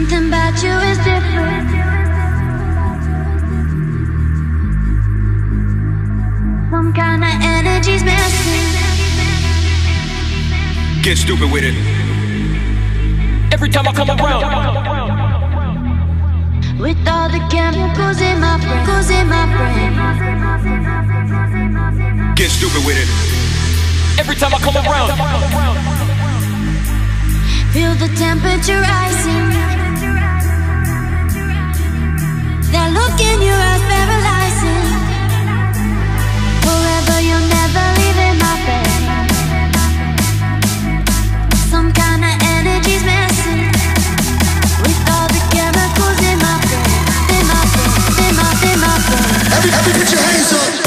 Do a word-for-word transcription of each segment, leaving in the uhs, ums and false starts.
Something about you is different. Some kind of energy's missing. Get stupid with it. Every time I come around, with all the chemicals in my brain, goes in my brain. Get stupid with it. Every time I come around, feel the temperature rising. That look in your eyes paralyzing. Forever you'll never leave in my bed. Some kind of energy's missing. With all the chemicals in my brain, in my brain, in my, in my brain. Every, every put your hands up.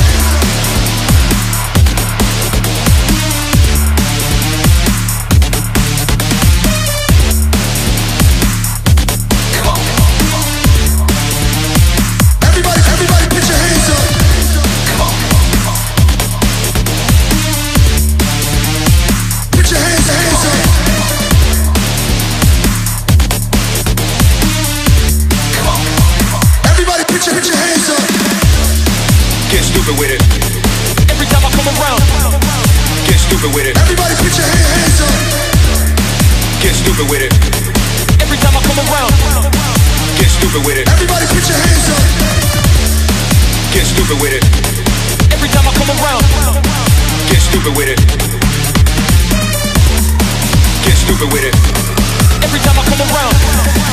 With it. Every time I come around, get stupid with it. Everybody put your hands up. Get stupid with it. Every time I come around, get stupid with it. Everybody put your hands up. Get stupid with it. Every time I come around, get stupid with it. Get stupid with it. Every time I come around.